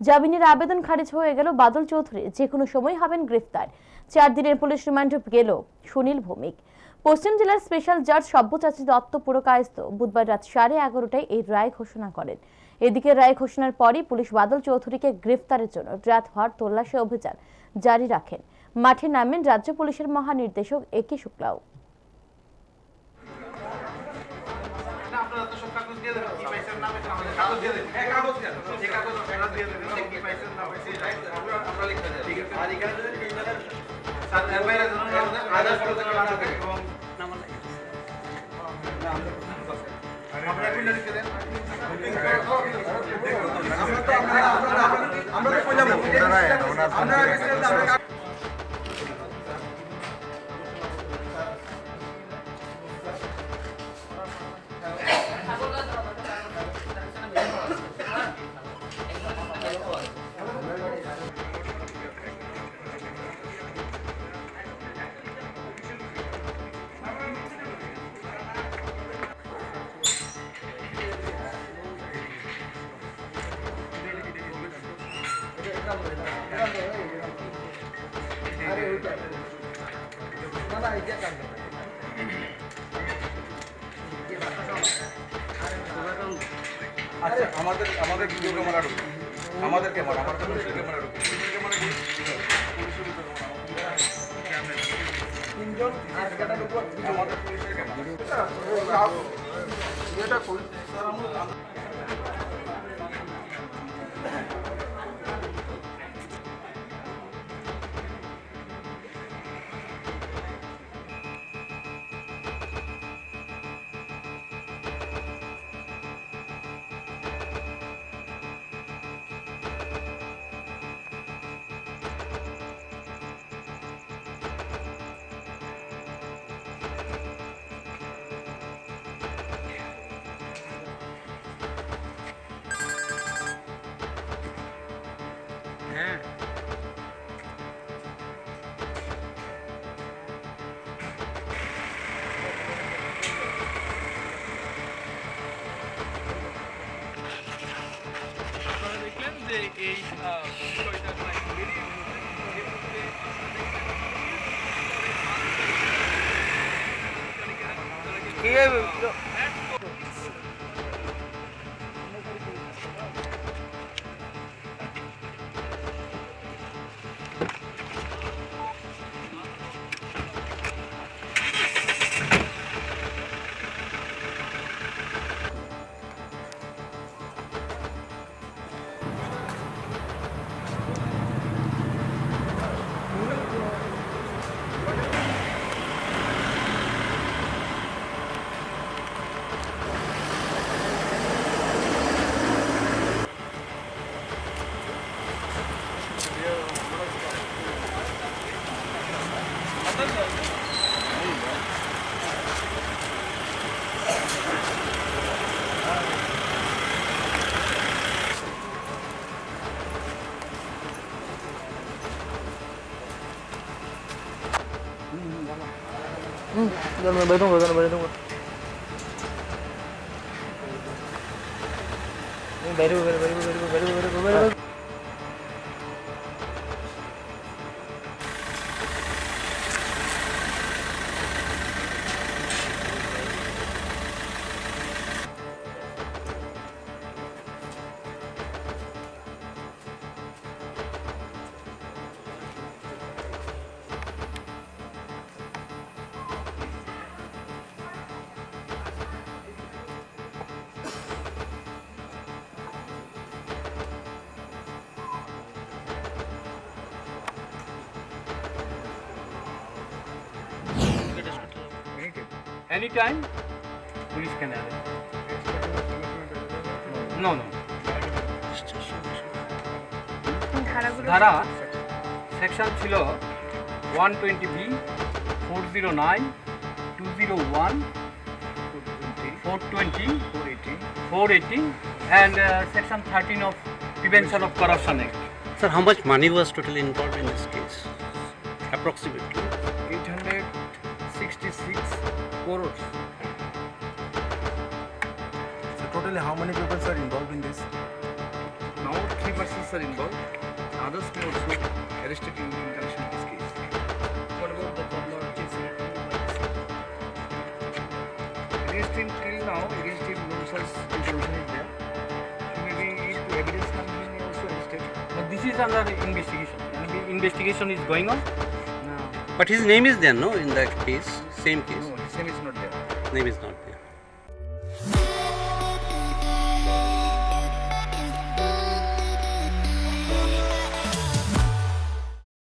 জামিনের আবেদন খারিজ হয়ে গেল বাদল চৌধুরী যে কোনো সময় হবেন গ্রেফতার। 4 দিনের পুলিশ রিমান্ডে গেল সুনীল ভৌমিক। পশ্চিম জেলার স্পেশাল জাজ সব্যসাচী দত্ত পুরকায়স্থ বুধবার রাত 11:30টায় এই রায় ঘোষণা করেন। এদিকে রায় ঘোষণার পরই পুলিশ বাদল চৌধুরীকে গ্রেফতারের জন্য রাতভর তল্লাশি অভিযান জারি রাখেন। মাঠে নামেন রাজ্য পুলিশের মহানির্দেশক একে শুক্লাও। আচ্ছা আমাদের ভিডিও ক্যামেরা ঢুকে আমাদের ক্যামেরা ঢুকে তিনজন আর কাটা ঢুকবো আমাদের পুলিশের ক্যামেরা এটা কই স্যার আমরা मैं बैठूंगा बैठूंगा Anytime, police can arrest. No. ধারা সেকশন ছিল 120B, 409, 201, 420, 480 and section 13 of Prevention of Corruption Act. Sir, how much money was totally involved in this case? Approximately 866 crores. So totally how many people are involved in this? Now 3 persons are involved. Others may also be arrested in connection with this case. What about the former chief secretary? Against him till now, against him no such resolution is there. Maybe if evidence comes, he may also arrested. But this is under investigation. Investigation is going on. No, But his name is there, no, in that case, same case. his name is not there. Name is not there.